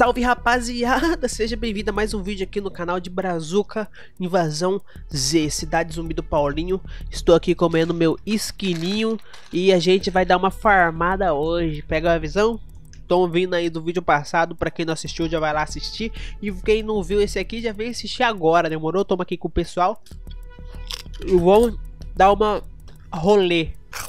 salve rapaziada, seja bem-vindo a mais um vídeo aqui no canal de Brazuca Invasão Z, Cidade Zumbi do Paulinho. Estou aqui comendo meu esquininho e a gente vai dar uma farmada hoje. Pega a visão? Estão vindo aí do vídeo passado, pra quem não assistiu já vai lá assistir. E quem não viu esse aqui já vem assistir agora, demorou? Toma aqui com o pessoal. E vamos dar uma rolê.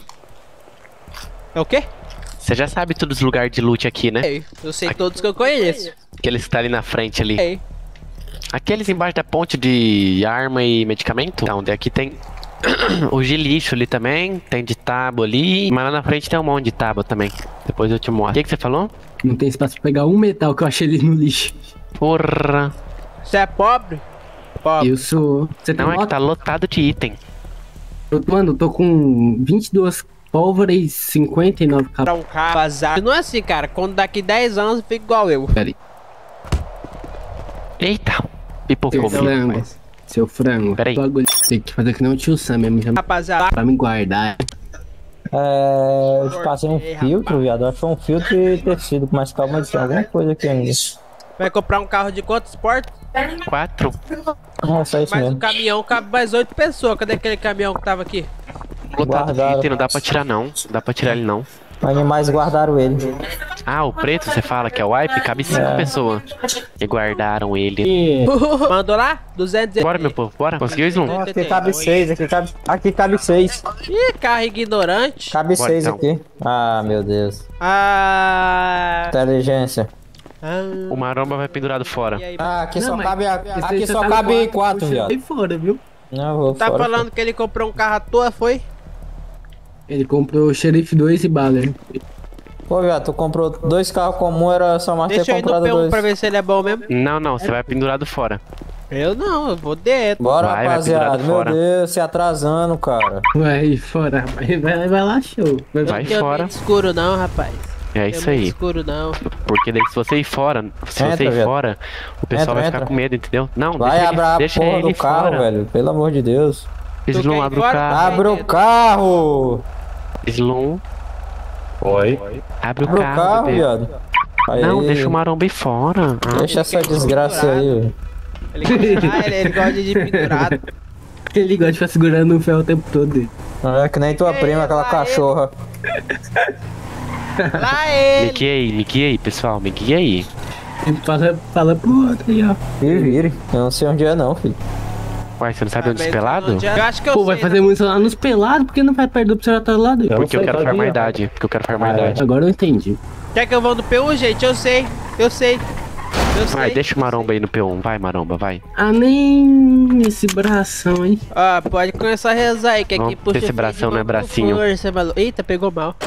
É o quê? Você já sabe todos os lugares de loot aqui, né? É, eu sei todos que eu conheço. Aqueles que tá ali na frente ali. É. Aqueles embaixo da ponte de arma e medicamento. Então, aqui tem os de lixo ali também. Tem de tábua ali. Mas lá na frente tem um monte de tábua também. Depois eu te mostro. O que você falou? Não tem espaço pra pegar um metal que eu achei ali no lixo. Porra. Você é pobre? Pobre. Eu sou... Você tem Não, é que moto? tá lotado de item. Mano, eu tô com 22 pólvora e 59 Pra cabos. um carro vazar. Não é assim, cara. Quando daqui 10 anos fica igual eu. Pera aí. Eita. Pipocou Seu mesmo. frango. Seu frango. Pera aí. Bagulho. Tem que fazer que nem o tio Sam mesmo. Já Rapaziada, pra me guardar. Eu passei um filtro, viado. Eu achei um filtro e tecido, mas calma aí, tem alguma coisa aqui ainda. vai comprar um carro de quantos portas? 4. Não, é só isso Mas o mesmo. caminhão cabe mais 8 pessoas. Cadê aquele caminhão que tava aqui? Lotado de Guardaram. item, não dá pra tirar não. Não dá pra tirar ele não. Animais guardaram ele. Ah, o preto você fala que é o wipe? Cabe 5 pessoas. E guardaram ele. Mandou lá? 200. Bora, meu povo, bora. Conseguiu, Slum? Aqui cabe 6, aqui cabe 6. Ih, carro ignorante. Cabe Bora, 6 então. aqui. Ah, meu Deus. Ah. Inteligência. O maromba vai pendurado fora. E aí, Ah, aqui Não, só mas cabe, esse aqui aí só tá cabe no 4, puxa viado. aí fora, viu? Não, vou tá fora. falando que ele comprou um carro à toa, foi? Ele comprou o Xerife 2 e Baller. Pô, viado, tu comprou 2 carros comuns, era só mais ter Deixa eu ir no comprado P1 2. pra ver se ele é bom mesmo. Não, não, você vai pendurado fora. Eu não, eu vou dentro. Bora, Vai rapaziada. pendurado Meu fora. Deus, se atrasando, cara. Vai fora, rapaz. Vai lá, show. Vai Não tenho fora. medo escuro não, rapaz. É isso aí. Escuro não. Porque daí se você ir fora, Entra, ir viado. fora, o pessoal Entra, vai ficar entra. com medo, entendeu? Não, Vai abrir a deixa porra ele do carro, fora. velho. Pelo amor de Deus. Slum, quer ir abre o fora? carro. Abre o carro! Slum, Oi. abre o Abre o carro, carro, bebê. viado. Aí, Não, deixa o maromba ir fora. Deixa essa desgraça aí, velho. Ele gosta de pendurado. Ele gosta de ficar segurando o ferro o tempo todo. Não é que nem tua prima, aquela cachorra. Lá Me ele. guia aí, pessoal, me guia aí. Ele fala pro outro aí, ó. Se vire. Eu não sei onde é não, filho. Uai, você não sabe onde é pelado? Eu acho que eu Pô, vai sei, fazer muito lá nos pelados, porque não vai perder o observatório lá dentro. Porque eu sei, quero pode farmar ir, idade. Porque eu quero farmar idade. Agora eu entendi. Quer que eu vou no P1, gente? Eu sei. Eu sei. Vai, deixa o maromba aí no P1. Vai, maromba, vai. Ah, nem esse bração, hein? Ah, pode começar a rezar aí, que Não, aqui puxa esse freio bração de não é mão com bracinho. força, maluco. Eita, pegou mal.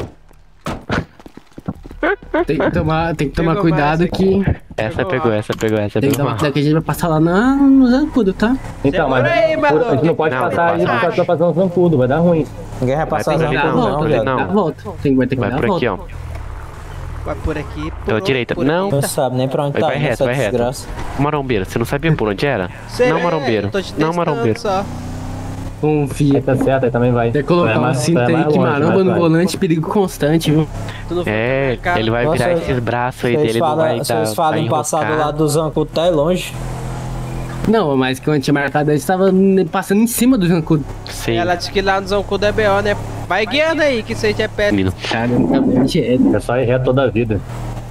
Tem que tomar Pegou cuidado mais que Essa pegou, essa pegou, essa tem que pegou. tomar cuidado que a gente vai passar lá no zancudo, tá? Então, mas Segura aí, maluco. a gente não pode Não, passar não aí, passa. porque vai passar um zancudo, vai dar ruim. Ninguém vai passar por as ali não, não, não, por ali viado. não. Dá a volta. Vai ter que Vai dar a por volta. aqui, ó. Vai por aqui. Pela direita. Não. Não sabe nem pra onde Vai, tá vai indo reto, essa vai reto. desgraça. Marombeiro, você não sabia por onde era? Sei, Não, marombeiro. eu tô te Não, testando marombeiro. só. Confia. Aí tá certo, aí também vai. Tem que colocar Vai uma mais- cinta vai aí mais que longe, maromba mais no vai. volante, perigo constante, viu? Tu não É, cara. ele vai Nossa, virar esses braços aí dele, não vai dar. Vocês falam vai em passar do enroscar. lado do zancudo, tá aí longe. Não, mas quando eu tinha marcado, a gente tava passando em cima do zancudo. Sim, Ela disse que lá no Zancudo é BO, né? Vai guiando aí, que você é perto. menino. Cara, realmente é. É só ir reto toda a vida.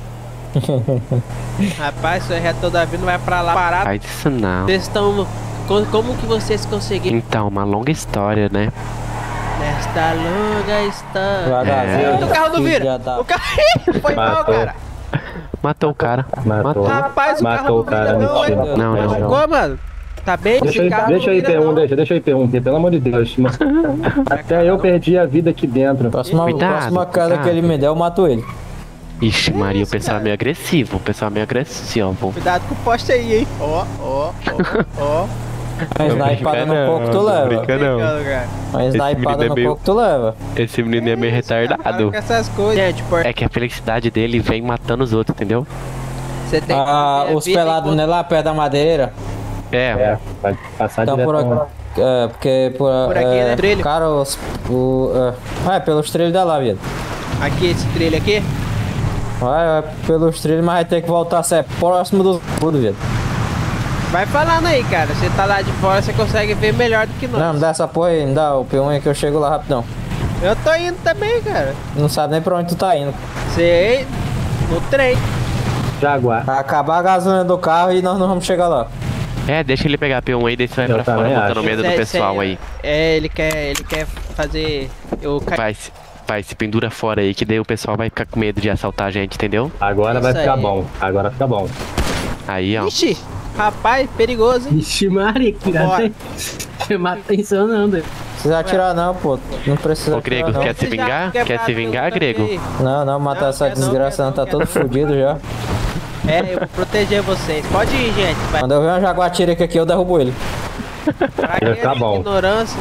Rapaz, se é reto toda a vida, não vai pra lá parado. Faz isso não. Vocês estão... Como que vocês conseguiram Então, uma longa história, né? nesta longa história? Devagarzinho. O carro não vira! Já tá. O carro foi mal, Matou. cara. Matou o cara. Matou. Rapaz, o Matou carro o cara, não vira, não, mentira. hein? Não, não, não. Ficou, mano? Tá bem? Deixa Esse carro aí, deixa não aí vira, P1, não. deixa aí P1, porque, pelo amor de Deus. Até eu perdi a vida aqui dentro. Próxima Cuidado, queda que ele me der, eu mato ele. Ixi, Maria, o isso, pessoal é cara? meio agressivo. O pessoal é meio agressivo. Cuidado com o poste aí, hein? Ó. A snipada no coco tu leva. Brincando, cara. A snipada no coco tu leva. Esse menino é meio Para retardado. com essas coisas. Gente, É que a felicidade dele vem matando os outros, entendeu? você tem Ah, que... os pelados não é lá perto da madeireira? É, Vai passar Então direto. por aqui. É, porque por aqui, né? Trilho. Cara, pelos trilhos da lá, viado. Aqui, esse trilho aqui. Vai pelos trilhos, mas vai ter que voltar a ser próximo do escudo, viado. Vai falando aí, cara. Você tá lá de fora, você consegue ver melhor do que nós. Não, me dá essa porra aí, me dá o P1 aí que eu chego lá rapidão. Eu tô indo também, cara. Não sabe nem pra onde tu tá indo. Sei, no trem. Jaguar. Vai acabar a gasolina do carro e nós não vamos chegar lá. É, deixa ele pegar a P1 aí, daí você vai Eu pra fora, também botando acho. medo do pessoal aí. É, ele quer fazer... Eu Vai, se pendura fora aí, que daí o pessoal vai ficar com medo de assaltar a gente, entendeu? Agora vai Isso ficar aí. bom. Agora fica bom. Aí, ó. Ixi, rapaz, perigoso, hein? Ixi, Maria, que Bora. chamar atenção não, doido. Precisa atirar não, pô. Não precisa Ô, atirar Grego, não. quer se vingar? Quer se vingar, Grego? Não, matar Não, essa quer não, desgraça quer não, não, tá quer todo não. fudido já. É, eu vou proteger vocês. Pode ir, gente. Vai. Quando eu ver um jaguatirica aqui, eu derrubo ele. Pra Vai ficar que bom. ignorância.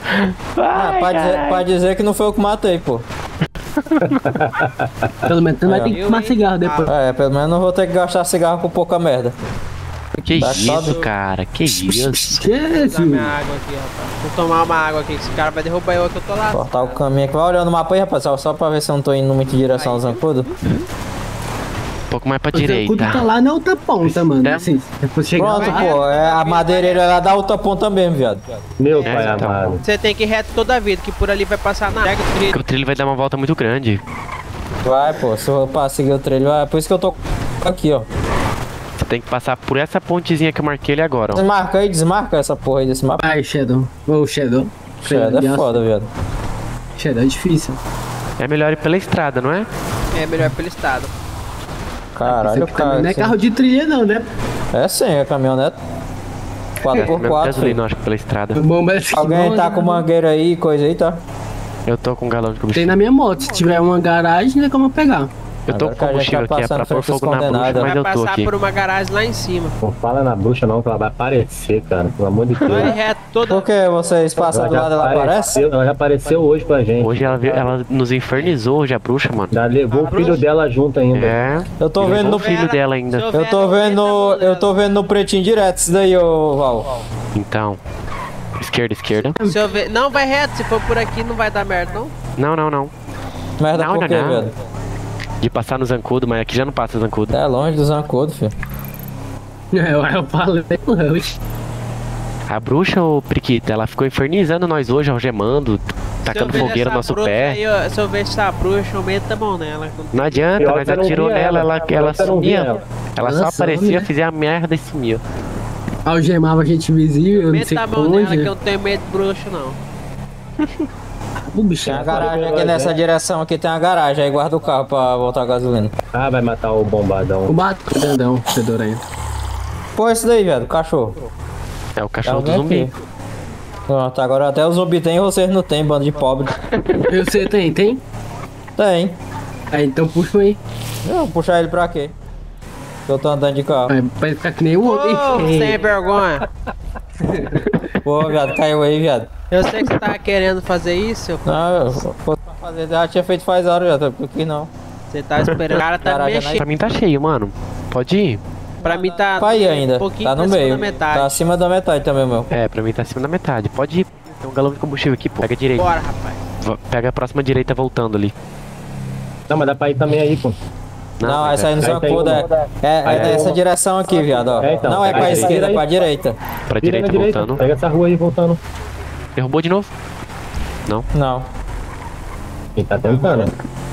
Pode dizer que não foi eu que matei, pô. Pelo menos tu não vai ter que Eu, fumar hein? cigarro depois. É, pelo menos não vou ter que gastar cigarro com pouca merda. Que Tá isso, sobe. cara? Que isso? Jesus. Dá minha água aqui, rapaz. Vou tomar uma água aqui, que esse cara vai derrubar eu que eu tô lá. Cortar o caminho aqui. Vai olhando o mapa aí, rapaz. Só pra ver se eu não tô indo muito em direção ao Zancudo. Um pouco mais pra O Zancudo tá direita. lá na outra ponta, mano. É. Assim, depois chegar Pronto, lá. pô. A madeireira ela dá outra ponta mesmo, viado. Meu pai então. amado. Você tem que ir reto toda a vida, que por ali vai passar nada. Pega o Porque trilho. o trilho vai dar uma volta muito grande. Vai, pô. Se eu pra seguir o trilho, vai. Por isso que eu tô aqui, ó. Você tem que passar por essa pontezinha que eu marquei ali agora, ó. Desmarca aí, desmarca essa porra aí desse mapa. Vai, Shadow. Ô, Shadow. É foda, viado. Shadow é difícil. É melhor ir pela estrada, não é? É melhor pelo estado. Caralho, Esse aqui também cara. não é carro de trilha, não, né? É sim, é caminhonete. Mesmo 4x4. gasolina, eu acho, pela estrada. Bom, mas Alguém tá com mangueira aí, coisa aí, tá? Eu tô com um galão de Tem combustível. na minha moto. Se tiver uma garagem, tem como eu pegar. Eu tô Agora com que a gente combustível tá aqui, é pra passando pôr frente fogo dos na bruxa, condenados. mas Vai eu tô passar aqui. por uma garagem lá em cima. Não fala na bruxa não, que ela vai aparecer, cara. Pelo amor de Deus. Vai reto toda. Por que vocês passam do lado dela aparece? Ela já apareceu hoje pra gente. Hoje ela nos infernizou, hoje a bruxa, mano. Já levou o filho dela junto ainda. É. Eu tô E vendo levou no o filho dela ainda. Eu tô vendo no pretinho direto isso daí, ô Val. Então. Esquerda. Se eu ver... Não, vai reto. Se for por aqui, não vai dar merda, não. Não. Merda Não, por quê, não. velho? De passar no Zancudo, mas aqui já não passa Zancudo. É longe do Zancudo, filho. Eu falei, não. A bruxa, ô Priquita, ela ficou infernizando nós hoje, algemando, tacando Se eu ver fogueira no essa nosso bruxa pé. aí, ó, se eu ver essa bruxa, o medo tá bom nela. Não adianta, Pior nós que eu não atirou vi nela, ela. ela Pior que eu não vi sumia. ela. Ela só Nossa, aparecia, né? fazia a merda e sumia. Algemava a gente invisível, O não medo sei tá bom nela, que eu onde. não tenho medo de bruxa, não. O bicho Tem é uma garagem aqui nessa direção aqui, tem uma garagem, aí guarda o carro pra voltar a gasolina. Ah, vai matar o bombadão. o bato grandão, fedorento. Pô, esse daí, velho, cachorro. É o cachorro do Alguém zumbi. aqui. Pronto, agora até o zumbi tem e vocês não tem, bando de pobre. Você tem? Tem. Aí então puxa aí. Eu vou puxar ele pra quê? Eu tô andando de carro. Aí, pra ele ficar que nem o outro. Ô, sem vergonha. Pô, viado, caiu aí, viado. Eu sei que você tava querendo fazer isso. Não, eu fosse pra fazer, já tinha feito faz hora, viado, por que não? Você tava esperando. O cara tá Garagem mexendo. Pra mim tá cheio, mano. Pode ir. Pra mim tá. Pra ir ainda, um pouquinho tá no acima meio. da metade. Tá acima da metade também, meu. É, pra mim tá acima da metade. Pode ir. Tem um galão de combustível aqui, pô. Pega a direita. Bora, rapaz. Pega a próxima direita voltando ali. Não, mas dá pra ir também aí, pô. Não, mas essa aí no Aí tem Zancudo uma. é nessa direção aqui, viado, ó. É, então. Não é pra Aí, esquerda, é aí. pra direita. Pra Vira na direita voltando. Pega essa rua aí voltando. Derrubou de novo? Não. Quem tá tentando?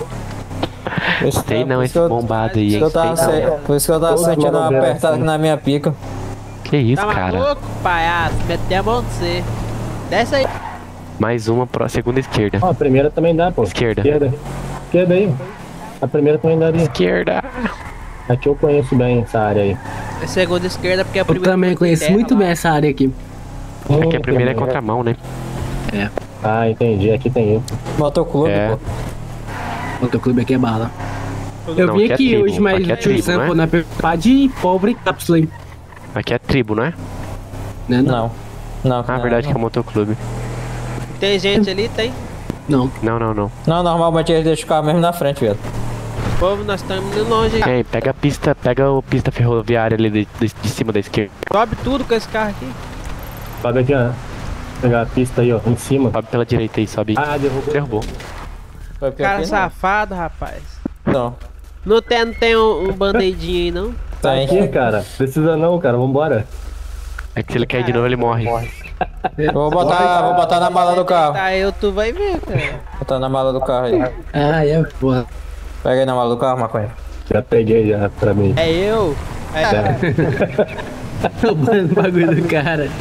Sei não, Por esse isso que eu- bombado aí, hein? por isso que eu tava Sei não. por isso que eu tava Todos sentindo uma manobrando apertada assim. aqui na minha pica. Que isso, Tá cara? maluco, palhaço? Meteu a mão de você. Desce aí. Mais uma pra segunda esquerda. Ó, a primeira também dá, pô. Esquerda. Esquerda aí. A primeira também daria. Esquerda. Aqui eu conheço bem essa área aí. É segunda esquerda, porque a Eu primeira. também foi conheço terra muito lá. bem essa área aqui. É que a primeira é contramão, né? Ah, entendi. Aqui tem isso. Motoclube, É. pô. Outro clube aqui é bala. Eu Não, vim aqui é aqui tribo, hoje, mas aqui é o tribo, sample né? na preocupar de pobre cápsula aí. Aqui é tribo, não é? Né? Não. Não, Ah, verdade que é motoclube. Tem gente ali? Tem. Não. Não. Não, normalmente eles deixam o carro mesmo na frente, viado. Povo, nós estamos indo longe. Ei, pega a pista ferroviária ali de cima da esquerda. Sobe tudo com esse carro aqui. Sobe aqui, ó. Pegar a pista aí, ó. Em cima. Sobe pela direita aí, sobe. Ah, derrubou. Derrubou. Foi porque Cara aqui safado, rapaz. não. Não tem um band-aidinho aí, não? Tem. Aqui, cara. Precisa não, cara. Vambora. É que se ele cair de novo, ele morre. Vou botar na mala do carro. Tá, tu vai ver, cara. Botar na mala do carro aí. Ah, é, porra. Pega aí na mala do carro, maconha. Já peguei já pra mim. É eu? Roubando o bagulho do cara.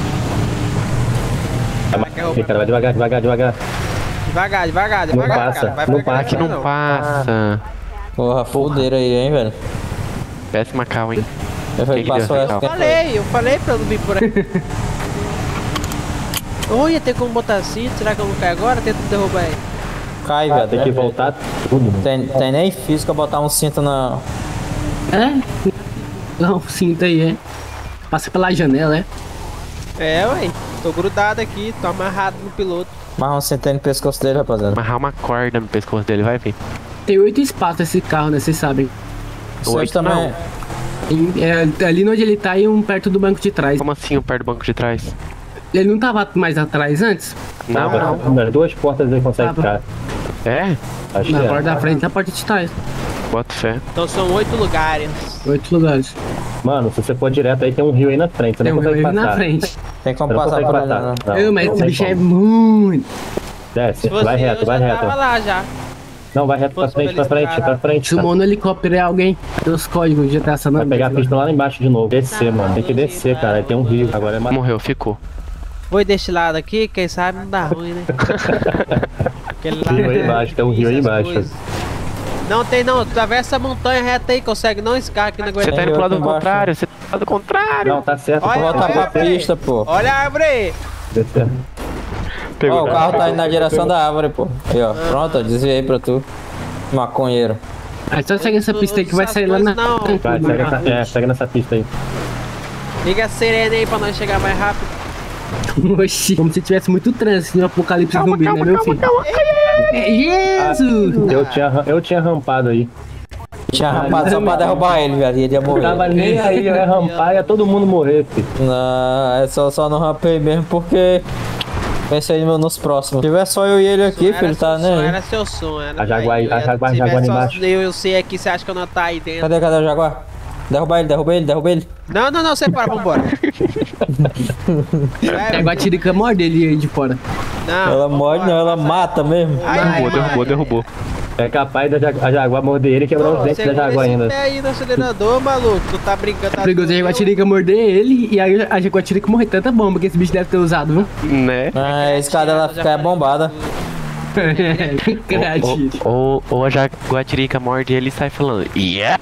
Aqui, cara. Vai devagar, devagar, devagar. Devagar. Não passa, cara. Vai não devagar, Aqui não passa. Porra, fudeira aí, hein, velho. Péssima cal, hein? Eu Quem que passo deu essa essa. cal? Eu falei pra eu não vir por aqui. Olha, tem como botar assim? Será que eu não caio agora? Tenta me derrubar aí. Cai, velho. Tem que voltar tudo. Tem nem física botar um cinto na. É? Não, sinta aí, é. Passa pela janela, é. É, ué. Tô grudado aqui, tô amarrado no piloto. Mas um cinto aí no pescoço dele, rapaziada. Amarrar uma corda no pescoço dele, vai vir. Tem 8 espaços esse carro, né? Vocês sabem. Vocês Oito também. não. Ali onde ele tá e um perto do banco de trás. Como assim, perto do banco de trás? Ele não tava mais atrás antes? Não. Nas duas portas ele consegue ficar. É? Acho Na que porta é. da frente e na porta de trás. Bota fé. Então são 8 lugares. 8 lugares. Mano, se você for direto aí, tem um rio aí na frente. Você Tem não um consegue rio passar. na frente. Tem como Você não passar consegue por ali, passar. não. Não, Mas não esse tem bicho é como. muito. Desce, Se fosse vai eu, reto, vai já reto. tava lá já. Não, vai reto pra Fosse frente, pra pra frente, eles pra frente. Tá? Sumou no helicóptero é alguém. Tem os códigos de GTA San Vai Andreas. pegar a pista lá embaixo de novo. Descer, mano. Tem que descer, cara. Aí tem um rio. Agora é mais. Morreu, ficou. Vou deste lado aqui, quem sabe não dá ruim, né? Aquele Rio aí embaixo, tem um rio aí essas embaixo. coisas. Não tem não, atravessa a montanha reta aí, consegue não esse carro aqui na Você Guarani. tá indo pro lado aqui embaixo. contrário, você tá do lado contrário. Não, tá certo. Olha, Volta pra pista, pô. Olha a árvore aí. Descer. Ó, o carro tá indo na direção da árvore, pô. Aí, ó. Pronto, ó, desviei pra tu. Maconheiro. Aí só segue essa pista aí que vai sair lá na. Não. Vai, segue nessa pista aí. Liga a sirene aí pra nós chegar mais rápido. Oxi, como se tivesse muito trânsito no apocalipse zumbi, né, meu filho? Jesus! Eu tinha rampado aí. Tinha rampado só pra derrubar ele, velho. Ele ia morrer. Tava nem aí, eu ia rampar e ia todo mundo morrer, filho. Não, é só não rampei mesmo porque pensei nos próximos. Se tiver só eu e ele aqui, filho, tá Era né? seu som, era. A Jaguar velho. Jaguar Se tiver só embaixo. eu sei aqui, você acha que eu não tá aí dentro? Cadê o Jaguar? Derruba ele. Não, separa, vambora. Pega a tirica morde ele aí de fora. Não, Ela morde não, ela mata mesmo. Derrubou. É capaz da a Jaguar morder ele e quebrar os dentes da Jaguar esse ainda. pé aí no acelerador, maluco. Tu tá brincando. É perigoso a Jaguatirica morder ele e aí a Jaguatirica morrer tanta bomba que esse bicho deve ter usado, viu? Né? Ah, a escada ela fica bombada. Criativo. Ou a Jaguatirica morde ele e sai falando. Yeah!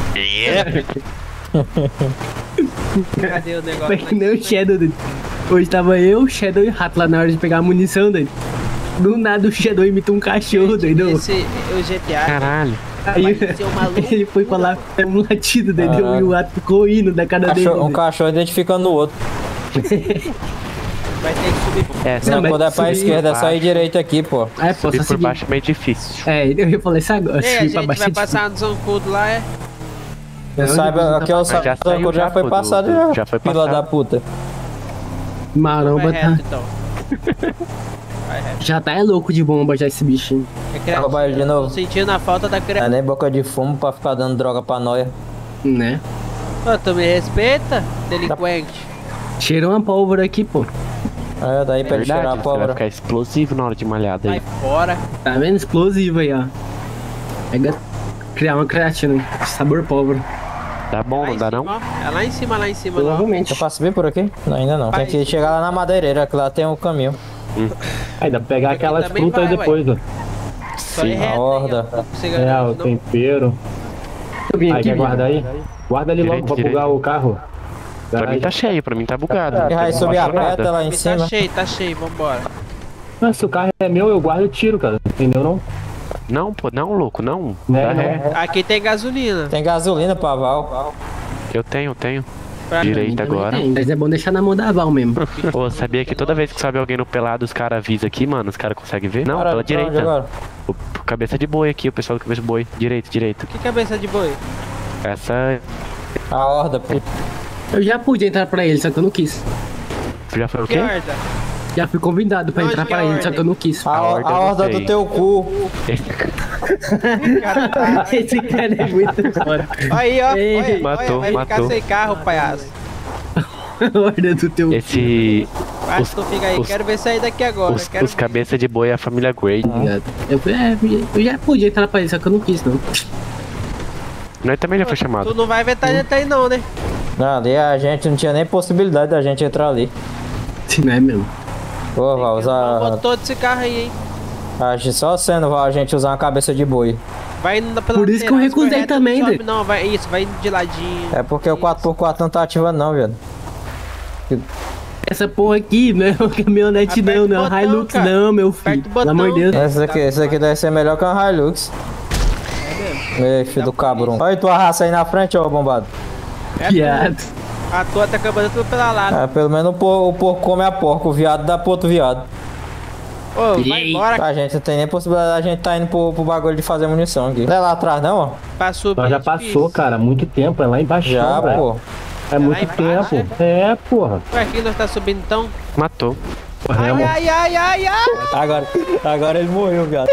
Cadê o negócio? Foi que nem o Shadow dele. Hoje tava eu, Shadow e o Rato lá na hora de pegar a munição dele. Do nada o Shadow imita um cachorro, doido. Esse é o GTA. Caralho. Aí Vai ser um maluco. ele foi falar um latido, entendeu? E o rato ficou indo da cara dele. Um cachorro identificando o outro. Vai ter que subir. É, Se Não, não mas puder pra subir esquerda, é só ir direito aqui, pô. É, pô, subir só por seguir. baixo é meio difícil. É, eu ia falar isso agora. Ei, a Subir gente pra vai baixo é passar no zancudo lá, é? Eu saiba, aqui eu saiba, já saiu, já foi pô, passado, já foi fila passado. da puta. Maromba Vai reto, tá. então. Vai reto. Já tá é louco de bomba já esse bichinho. É criativo. Roubar ele de Tô novo. sentindo a falta da Não é criatividade. nem boca de fumo pra ficar dando droga pra nóia. Né? Ô, tu me respeita, delinquente? Cheirou uma pólvora aqui, pô. É, daí pra ele Verdade, tirar a você vai pólvora. ficar explosivo na hora de malhada Sai aí. fora. Tá vendo? Explosivo aí, ó. Pega. Criar uma creatina. Sabor pólvora. Tá bom, Lá não em dá cima, não? ó. É lá em cima, lá. Eu Provavelmente. posso subir por aqui? Não, ainda não. Tem que chegar lá na madeireira, que lá tem um caminho. Aí dá pra pegar Aqui aquelas também frutas vai, depois, ó. Só ir a reto aí, horda. ó. Você É, ganhou, o não? tempero. Eu vim Aí aqui, quer guardar aí? Guarda ali logo pra Direito. bugar o carro. Pra mim tá cheio, pra mim tá bugado. E aí subir a peta lá em Tá cima. cheio, vambora. Mas se o carro é meu, eu guardo e tiro, cara. Entendeu não? Não, pô, não, louco, não. Né, Dá não. ré. Aqui tem gasolina. Tem gasolina pra Val. Eu tenho. Pra Direito Também agora. tem, mas é bom deixar na mão da Val mesmo. Ô, sabia que toda vez que sobe alguém no pelado, os caras avisam aqui, mano? Os caras conseguem ver? Não, Cara, pela pra onde direita. agora? O cabeça de boi aqui, o pessoal do cabeça de boi. Direito. Que cabeça de boi? Essa A horda, pô. Eu já pude entrar pra ele, só que eu não quis. já foi o Que quê? horda? Já fui convidado pra entrar pra ele, só que eu não quis. A horda do teu cu. Esse cara é muito foda. Aí, ó. Ei, matou, vai ficar matou. sem carro, palhaço. A horda do teu Esse. Vai, tu fica aí. Quero ver sair daqui agora. Quero Os cabeça de boi é a família Grey. Eu já podia entrar pra ele, só que eu não quis, não. Nós também já foi Tu chamado. não vai vetar gente aí não, né? Não, ali a gente não tinha nem possibilidade da gente entrar ali. Não é mesmo. Pô, vai usar. Botou desse carro aí, hein? Só sendo a gente usar uma cabeça de boi. Vai indo pela Por isso que eu lateral, recusei correto, também, não sobe velho. não, vai isso, vai de ladinho. É porque o 4x4 não tá ativando não, velho. Essa porra aqui não é uma caminhonete Aperta não, o não é uma botão, Hilux cara. não, meu Aperta filho. o Pelo amor de botão. Deus. Esse aqui deve ser melhor que uma Hilux. Ei, filho do cabrão. Olha tua raça aí na frente, ó, bombado. Piada. A tua tá acabando tudo pela lata. Pelo menos o porco come a porca, o viado dá pro outro viado. Ô, vai Eita. embora, A gente não tem nem possibilidade, a gente tá indo pro bagulho de fazer munição aqui. Não é lá atrás não, ó? passou. Nós já passou, cara, muito tempo, é lá embaixo, Já, velho. pô. É muito lá embaixo, tempo. É, porra. Ué, aqui nós tá subindo então? Matou. Ai, ai, ai, ai, ai. Agora ele morreu, viado.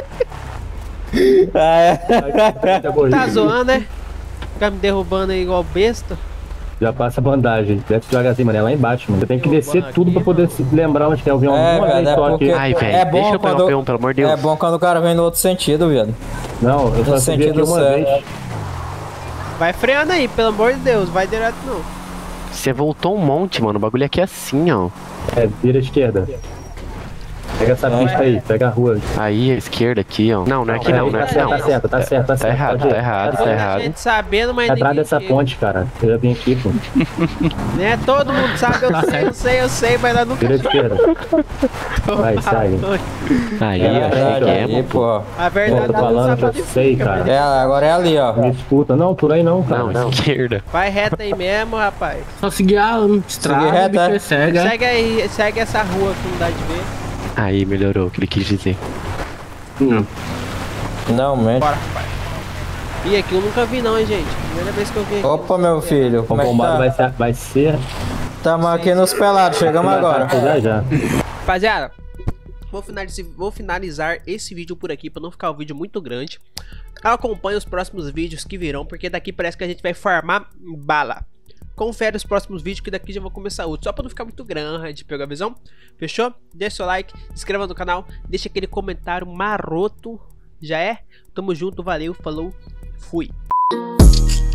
Tá zoando, né? Ficar me derrubando aí igual besta. Já passa a bandagem. Desce devagarzinho, mano. É lá embaixo, mano. Você tem que descer Aqui. tudo pra poder se lembrar onde que é o avião. É, Uma velho, vez é só porque- aqui. Ai, velho. É bom Deixa eu pegar quando- o P1, pelo amor de Deus. É bom quando o cara vem no outro sentido, viado. Não, eu só No subi aqui sentido uma certo. vez. Vai freando aí, pelo amor de Deus. Vai direto não. Você voltou um monte, mano. O bagulho aqui é assim, ó. É, vira à esquerda. Pega essa pista aí, pega a rua. Aí, a esquerda aqui, ó. Não, não é aqui não, não é aqui não. Tá certo, tá certo, tá Tá certo. errado, Pode ir. tá errado, tá A errado. gente sabendo, mas É atrás ninguém dessa chega. ponte, cara. Eu já vim aqui, pô. Né? Todo mundo sabe, eu sei, mas nós nunca Vira à esquerda. Vai, sai. Aí, É, achei que é, Aí, mano. pô. A Pô, verdade tô nós não falando sabe que eu onde sei, fica, cara. mas- É, agora é ali, ó. Me escuta. Não, por aí não, cara. Não, esquerda. Vai reto aí mesmo, rapaz. Só seguir a estrada, reto, bicho é? é cega. Segue aí, segue essa rua que não dá de ver. Aí, melhorou o que ele quis dizer. Não, mente. Bora, rapaz. E aqui eu nunca vi não, hein, gente. Primeira vez que eu vi aqui. Opa, meu filho. O Como é que bombado tá? vai ser. Tamo aqui nos pelados, chegamos agora. Já, já. Rapaziada, vou finalizar esse vídeo por aqui pra não ficar um vídeo muito grande. Acompanhe os próximos vídeos que virão, porque daqui parece que a gente vai farmar bala. Confere os próximos vídeos que daqui já vou começar outro, só pra não ficar muito grande, pegou a visão? Fechou? Deixa seu like, se inscreva no canal, deixa aquele comentário maroto, já é? Tamo junto, valeu, falou, fui.